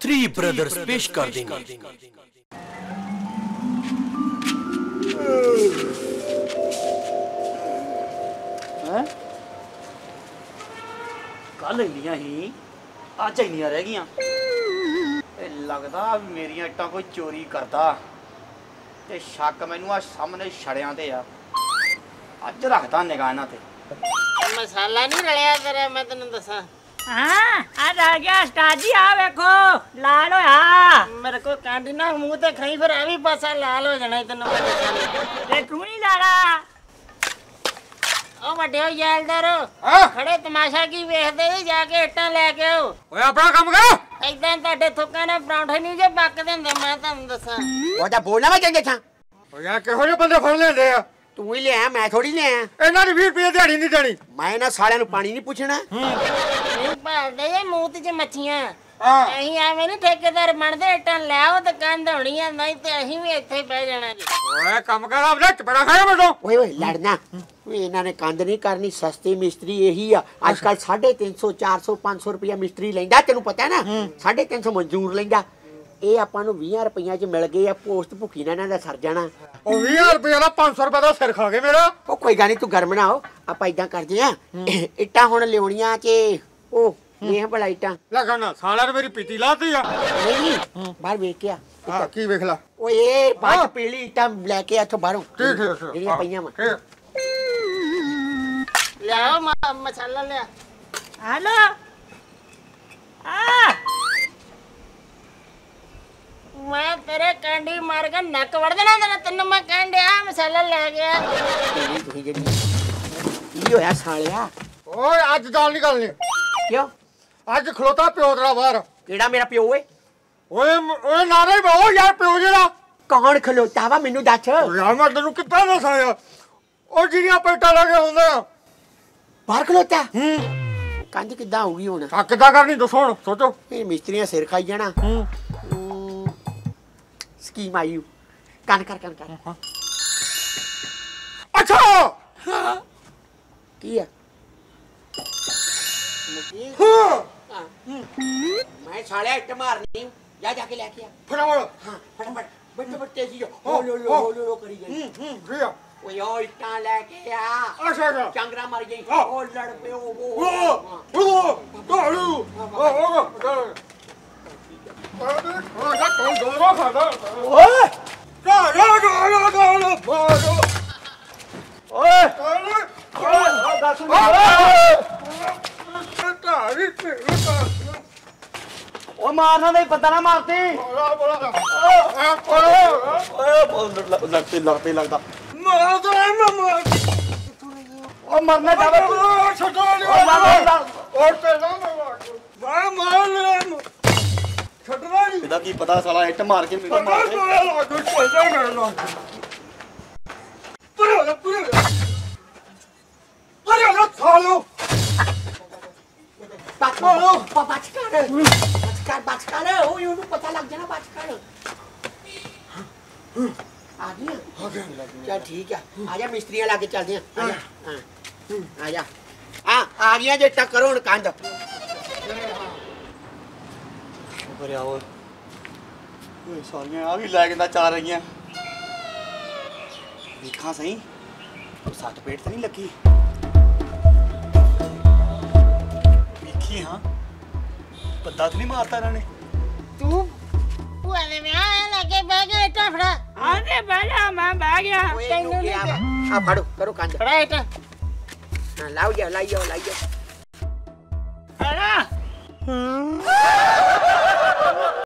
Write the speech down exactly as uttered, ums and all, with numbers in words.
Three brothers पेश कर देंगे। कल इंनियां ही अज इंनियां रह गईयां। लगदा मेरियां इट्टां कोई चोरी करदा ते शक मैनू आ सामने छड़ियां ते आ। अज रखदा निगाह इन्हां ते। मसाला नहीं रलिया तेरा मैं तेन दसा। हाँ आज आ गया उस्ताद जी। आ देखो लाल होया। मेरे को कांडी ना मुंह ते खाई फिर आ भी पासा लाल हो जाना तेन ते तू नहीं लाला। ओ ਵੱਡੇ ਯਾਲਦਾਰੋ ਖੜੇ ਤਮਾਸ਼ਾ ਕੀ ਵੇਖਦੇ ਜੀ ਜਾ ਕੇ ਇੱਟਾਂ ਲੈ ਕੇ ਆਓ। ਓਏ ਆਪਣਾ ਕੰਮ ਕਰ। ਐਦਾਂ ਤੁਹਾਡੇ ਥੁੱਕਾਂ ਨਾਲ ਪਰੌਂਠੇ ਨਹੀਂ ਜੇ ਪੱਕਦੇ ਹੁੰਦੇ ਮੈਂ ਤੁਹਾਨੂੰ ਦੱਸਾਂ। ਉਹ ਤਾਂ ਬੋਲਣਾ ਮੈਂ ਚੰਗੇ ਥਾਂ। ਓ ਯਾਰ ਕਿਹੋ ਜਿਹੇ ਬੰਦੇ ਫੜ ਲੈਂਦੇ ਆ। ਤੂੰ ਹੀ ਲਿਆ ਮੈਂ ਥੋੜੀ ਲਿਆ। ਇਹਨਾਂ ਦੀ ਵੀਹ ਰੁਪਏ ਦਿਹਾੜੀ ਨਹੀਂ ਦੇਣੀ। ਮੈਂ ਇਹਨਾਂ ਸਾਲਿਆਂ ਨੂੰ ਪਾਣੀ ਨਹੀਂ ਪੁੱਛਣਾ। ਨਹੀਂ ਭਾਲਦੇ ਜੇ ਮੂੰਹ ਤੇ ਮੱਛੀਆਂ। ਅਸੀਂ ਐਵੇਂ ਨਹੀਂ ਠੇਕੇਦਾਰ ਬਣਦੇ ਇੱਟਾਂ ਲੈ ਆਓ ਤੇ ਕੰਧ ਹੋਣੀ ਆ ਨਹੀਂ ਤੇ ਅਸੀਂ ਵੀ ਇੱਥੇ ਹੀ ਬਹਿ ਜਾਣਾ ਜੀ। ਓਏ ਕੰਮ ਕਰ ਆਪਣਾ ਚਪੜਾ ਖਾਇਆ ਮੈਨੂੰ। ਓਏ ਓਏ ਲੜਨਾ। ਓਏ ਇਹਨਾਂ ਨੇ ਕੰਧ ਨਹੀਂ ਕਰਨੀ। ਸਸਤੀ ਮਿਸਤਰੀ ਇਹੀ ਆ। ਅੱਜ ਕੱਲ ਸਾਢੇ ਤਿੰਨ ਸੌ ਚਾਰ ਸੌ ਪੰਜ ਸੌ ਰੁਪਇਆ ਮਿਸਤਰੀ ਲੈਂਦਾ। ਤੈਨੂੰ ਪਤਾ ਨਾ ਸਾਢੇ ਤਿੰਨ ਸੌ ਮਨਜ਼ੂਰ ਲੈਂਦਾ। ਇਹ ਆਪਾਂ ਨੂੰ ਵੀਹ ਰੁਪਈਆ ਚ ਮਿਲ ਗਏ ਆ। ਪੋਸਟ ਭੁੱਖੀ ਨਾ ਇਹਨਾਂ ਦਾ ਸਰ ਜਾਣਾ। ਉਹ ਵੀਹ ਰੁਪਏ ਦਾ ਪੰਜ ਸੌ ਰੁਪਏ ਦਾ ਸਿਰ ਖਾ ਗਏ ਮੇਰਾ। ਉਹ ਕੋਈ ਗੱਲ ਨਹੀਂ ਤੂੰ ਗਰਮ ਨਾ ਹੋ। ਆਪਾਂ ਇਦਾਂ ਕਰਦੇ ਆ ਇੱਟਾਂ ਹੁਣ ਲਿਆਉਣੀਆਂ ਚ ਉਹ ਇਹ ਭਲਾ ਇੱਟਾਂ ਲੱਗਣਾ ਸਾਲਿਆਂ ਨੇ ਮੇਰੀ ਪੀਤੀ ਲਾਤੀ ਆ। ਨਹੀਂ ਬਾਹਰ ਵੇਖ ਕੇ ਆ। ਹਾਂ ਕੀ ਵੇਖ ਲਾ। ਓਏ ਇਹ ਬਾਅਦ ਪੀਲੀ ਇੱਟਾਂ ਲੈ ਕੇ ਇੱਥੋਂ ਬਾਹਰੋਂ ਠੀਕ ਠੀਕ ਜਿਹੜੀਆਂ ਪਈਆਂ ਵਾ। ਲਿਆਓ ਮਸਾਲਾ ਲਿਆ। हेलो आ मैं तेरे कांडी मार के नक वड़ देना तेरा तन्ने मैं कांडे आ मसाला ले गया। ਤੁਸੀਂ ਜਿਹੜੀ ਕੀ ਹੋਇਆ ਸਾਲਿਆ? ਓਏ ਅੱਜ ਗੱਲ ਨਹੀਂ ਕਰਨੀ। ਕਿਉਂ? ਅੱਜ ਖਲੋਤਾ ਪਿਓ ਤੇਰਾ ਬਾਹਰ। ਕਿਹੜਾ ਮੇਰਾ ਪਿਓ ਓਏ? ਓਏ ਓਏ ਨਾਰੇ ਬਹੁ ਯਾਰ ਪਿਓ ਜਿਹੜਾ। ਕੌਣ ਖਲੋਤਾ ਵਾ ਮੈਨੂੰ ਦੱਸ। ਯਾਰ ਮੈਂ ਤੈਨੂੰ ਕਿੱਦਾਂ ਦੱਸਾਂ। ਉਹ ਜਿਹੜੀਆਂ ਪੇਟਾਂ ਲਾ ਕੇ ਹੁੰਦੇ ਆ ਬਾਹਰ ਖਲੋਤਾ। ਹੂੰ ਕੰਧ ਕਿੱਦਾਂ ਹੋਊਗੀ ਹੁਣ? ਆ ਕਿੱਦਾਂ ਕਰਨੀ ਦੱਸੋ ਹੁਣ ਸੋਚੋ। ਇਹ ਮਿਸਤਰੀਆਂ ਸਿਰ ਖਾਈ ਜਾਣਾ। ਹੂੰ ਸਕੀਮ ਆਈ। ਕੰਨ ਕਰ ਕੰਨ ਕਰ। ਅੱਛਾ ਕੀ ਆ? ਮੈਂ ਸਾਲਿਆ ਇੱਟ ਮਾਰਨੀ। ਜਾ ਜਾ ਕੇ ਲੈ ਕੇ ਆ। ਫਟਾਫਟ। ਹਾਂ ਫਟਾਫਟ ਬੱਟੇ ਬੱਟੇ ਜੀ ਹੋ ਲੋ ਲੋ ਲੋ ਕਰੀ ਗਈ। ਹੂੰ ਠੀਕ ਆ। ਓਏ ਓ ਇੱਟਾਂ ਲੈ ਕੇ ਆ। ਅੱਛਾ ਅੱਛਾ ਚੰਗਰਾ ਮਰ ਗਈ। ਉਹ ਲੜ ਪਿਓ ਉਹ ਉਹ ਉਹ ਢਾਲੂ ਉਹ ਉਹ ਢਾਲੂ ਉਹ ਜਾ ਕੋਈ ਦੋਰਾ ਖਾਦਾ। ਓਏ ਢਾਲੂ ਢਾਲੂ ਢਾਲੂ ਬਾਜੋ। ਓਏ ਢਾਲੂ ਓਏ ਦੱਸ ਉਹ ਮਾਰਨਾ ਨਹੀਂ ਪਤਾ ਨਾ ਮਾਰਤੀ। ਬੋਲਾ ਬੋਲਾ ਓਏ ਓਏ ਲੱਗਤੇ ਲੱਗਤੇ ਲੱਗਦਾ ਮਾਰ ਦੋ ਮੈਂ ਮਾਰ। ਉਹ ਮਰਨਾ ਜਾਵੇ ਛੱਡੋ ਨਹੀਂ ਮਾਰ ਔਰ ਤੇ ਨਾ ਮਾਰ ਮਾਰ ਲੈ ਛੱਡਣਾ ਨਹੀਂ। ਇਹਦਾ ਕੀ ਪਤਾ ਸਾਲਾ ਇੱਟ ਮਾਰ ਕੇ ਮੈਨੂੰ ਮਾਰ ਦੇ। ਲੱਗੂ ਛੱਡੋ ਮੈਨੂੰ ਪਰੇ ਪਰੇ ਪਰੇ ਨਾ ਸਾਲੋ ਬਾਕੋ ਬਾਚ ਕਰ ਬਾਚ ਕਰ ਬਾਚ ਕਰ। ਓਏ ਉਹਨੂੰ ਪਤਾ ਲੱਗ ਜਾਣਾ ਬਾਚ ਕਰ। ਆ ਗਿਆ ਆ ਗਿਆ। ਚੱਲ ਠੀਕ ਆ ਆ ਜਾ ਮਿਸਤਰੀਆਂ ਲਾ ਕੇ ਚੱਲਦੇ ਆ। ਆ ਜਾ ਹਾਂ ਆ ਜਾ ਆ ਆ ਗਿਆ ਜੇ ਟੱਕਰ ਹੁਣ ਕੰਧ। ਓਏ ਆਓ ਓਏ ਸਾਰੀਆਂ ਆ ਵੀ ਲੈ ਕੇ ਨਾ ਚਾਰ ਰਹੀਆਂ। ਦੇਖਾਂ ਸਹੀ ਸੱਟ ਪੇਟ ਤੇ ਨਹੀਂ ਲੱਗੀ। ਵੇਖੀ ਹਾਂ ਪੱਦਾ ਤੇ ਨਹੀਂ ਮਾਰਤਾ ਇਹਨਾਂ ਨੇ। तू ਭੂਆ ਦੇ ਵਿਆਹ ਲੈ ਕੇ ਬਹਿ ਗਿਆ ਇੱਟਾਂ ਫੜਾ। आने बैठा मैं बह गया। ਓਏ ਕਿਉਂ ਗਿਆ ਵਾ? ਆ ਫੜੋ ਕਰੋ ਕੰਧ। ਫੜਾ ਇੱਟਾਂ। ਹਾਂ ਲਾਓ ਜਾ ਲਾਈਓ ਲਾਈਓ। अरे